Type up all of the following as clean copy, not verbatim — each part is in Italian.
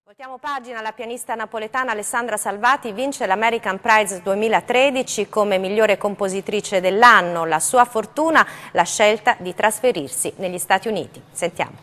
Voltiamo pagina, la pianista napoletana Alessandra Salvati vince l'American Prize 2013 come migliore compositrice dell'anno. La sua fortuna, la scelta di trasferirsi negli Stati Uniti. Sentiamo.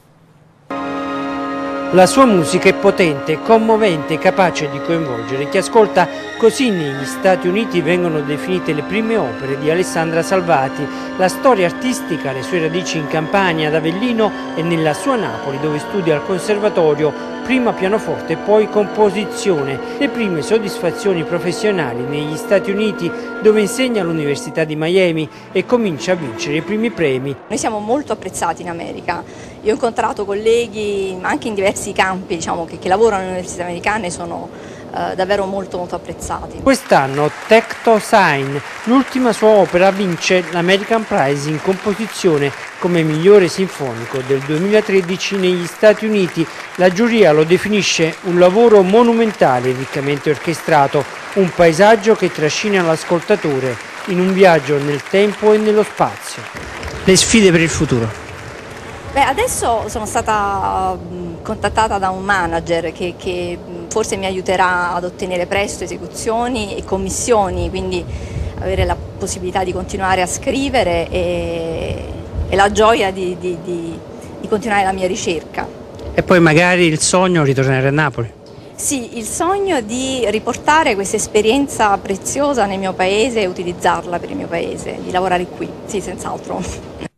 La sua musica è potente, commovente, capace di coinvolgere chi ascolta. Così negli Stati Uniti vengono definite le prime opere di Alessandra Salvati. La storia artistica ha le sue radici in Campania, ad Avellino e nella sua Napoli, dove studia al conservatorio, prima pianoforte e poi composizione. Le prime soddisfazioni professionali negli Stati Uniti, dove insegna all'Università di Miami e comincia a vincere i primi premi. Noi siamo molto apprezzati in America. Io ho incontrato colleghi anche in diversi campi, che lavorano alle università americane, sono davvero molto apprezzati. Quest'anno Tecto Sign, l'ultima sua opera, vince l'American Prize in composizione come migliore sinfonico del 2013 negli Stati Uniti. La giuria lo definisce un lavoro monumentale, riccamente orchestrato, un paesaggio che trascina l'ascoltatore in un viaggio nel tempo e nello spazio. Le sfide per il futuro. Adesso sono stata contattata da un manager che forse mi aiuterà ad ottenere presto esecuzioni e commissioni, quindi avere la possibilità di continuare a scrivere e la gioia di continuare la mia ricerca. E poi magari il sogno ritornare a Napoli? Sì, il sogno di riportare questa esperienza preziosa nel mio paese e utilizzarla per il mio paese, di lavorare qui, sì, senz'altro.